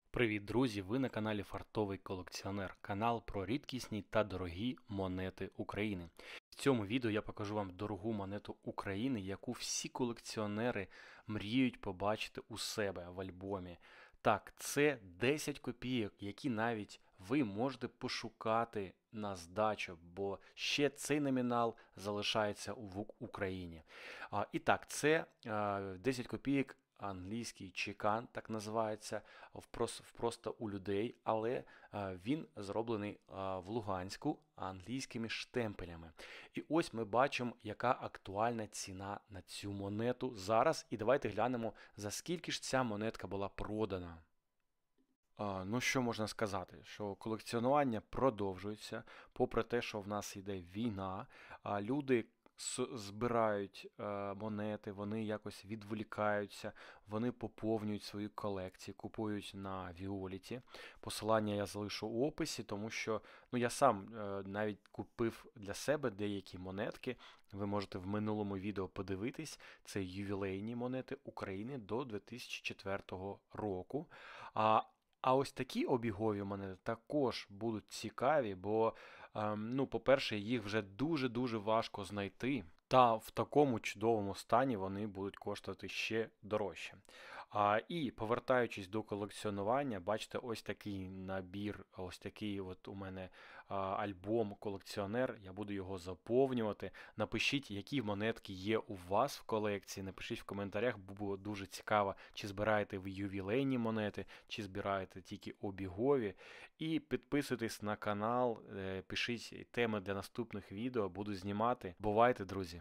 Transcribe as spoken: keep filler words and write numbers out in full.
Привіт, друзі! Ви на каналі Фартовий колекціонер, канал про рідкісні та дорогі монети України. В цьому відео я покажу вам дорогу монету України, яку всі колекціонери мріють побачити у себе в альбомі. Так, це десять копійок, які навіть ви можете пошукати на здачу, бо ще цей номінал залишається в Україні. А, І так, це а, десять копійок. Англійський чекан, так називається, просто у людей, але він зроблений в Луганську англійськими штемпелями. І ось ми бачимо, яка актуальна ціна на цю монету зараз. І давайте глянемо, за скільки ж ця монетка була продана. Ну, що можна сказати? Що колекціонування продовжується, попри те, що в нас йде війна, а люди збирають е, монети, вони якось відволікаються, вони поповнюють свої колекції, купують на Віоліті. Посилання я залишу у описі, тому що ну, я сам е, навіть купив для себе деякі монетки. Ви можете в минулому відео подивитись. Це ювілейні монети України до дві тисячі четвертого року. А А ось такі обігові монети також будуть цікаві, бо, ем, ну, по-перше, їх вже дуже-дуже важко знайти. Та в такому чудовому стані вони будуть коштувати ще дорожче. А, І повертаючись до колекціонування, бачите, ось такий набір, ось такий от у мене а, альбом колекціонер. Я буду його заповнювати. Напишіть, які монетки є у вас в колекції. Напишіть в коментарях, бо було дуже цікаво, чи збираєте ви ювілейні монети, чи збираєте тільки обігові. І підписуйтесь на канал, пишіть теми для наступних відео, буду знімати. Бувайте, друзі!